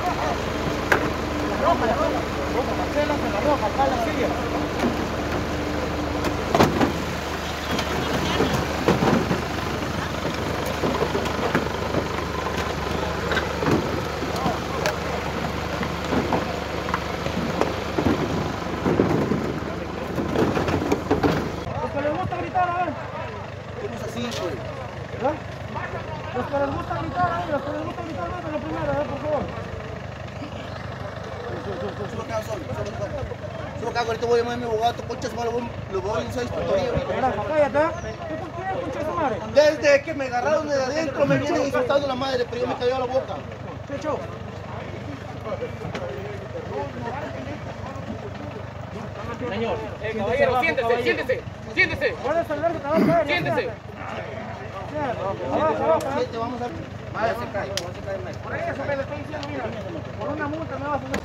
Marcela, se la roja, acá la silla. Los que les gusta gritar, a ver. ¿Cómo es así, güey? ¿Ah? Los que les gusta gritar, a ver, los que les gusta gritar, más de lo primero, a ver, por favor. Solo acá, solo acá, ahorita voy a llamar a mi abogado, concha su madre, lo voy a denunciar a Carajo, cállate, ¿eh? ¿Tú por qué, concha de su madre? Desde que me agarraron de adentro me vienen insultando la madre, pero yo me cayó la boca. ¿Qué show? Señor, caballero, siéntese, siéntese, siéntese. ¿Puedes hablar que te vas a caer? Siéntese. Abajo, abajo. Siete, vamos a... Madre, se cae más. Por eso me lo estoy diciendo, mira. Por una multa me vas a hacer.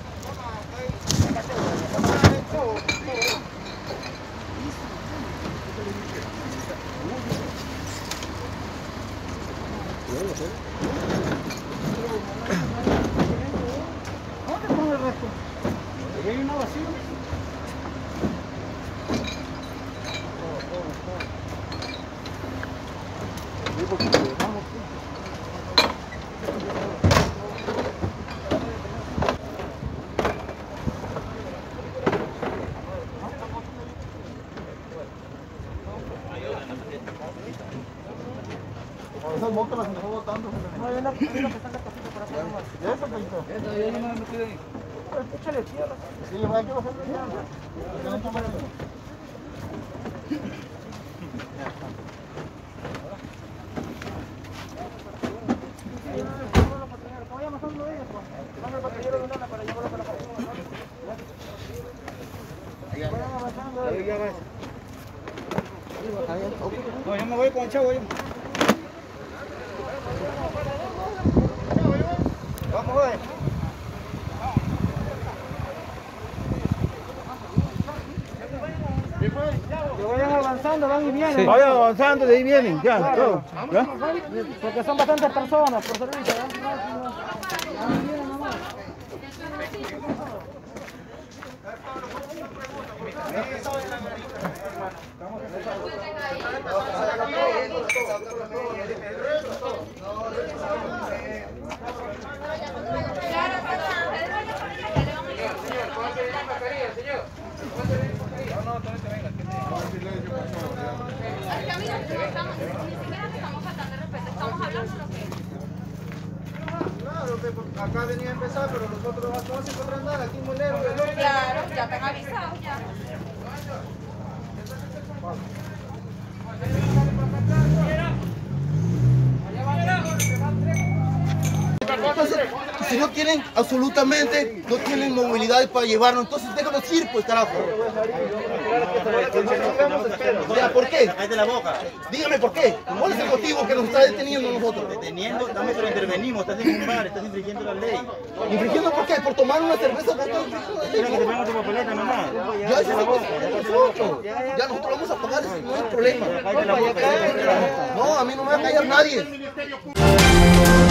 ¿Dónde pongo el resto? Ahí hay una vacía. Esas motos las dejó botando. No, hay una que está en la casita para hacer más. ¿Ya eso, Pedrito? Eso, yo no me metí ahí. Échale tierra. Sí, hay que bajarle ya. No, yo me voy con el chavo. Vamos, güey. Que vayan avanzando, van y vienen. Sí. Vayan avanzando, de ahí vienen, ya, Claro. todo. ¿Ya? Porque son bastantes personas por servicio. Acá venía a empezar, pero nosotros no vamos a encontrar nada, aquí en Molero. Claro, ya te han avisado ya. Entonces, si no tienen absolutamente, no tienen movilidad para llevarnos, entonces déjanos ir, pues, carajo. Ya, ¿por qué? Cállate la boca. Dígame por qué. ¿Cuál es el motivo que nos está deteniendo a nosotros? Deteniendo, también pero intervenimos, estás en un bar, estás infringiendo la ley. ¿Infringiendo por qué? ¿Por tomar una cerveza? ¿No está infringiendo la ley? Tienes que te pongas tu papeleta nomás. Ya, eso es nosotros. Ya nosotros vamos a pagar, ese no hay problema. Cállate la boca. No, a mí no me va a callar nadie.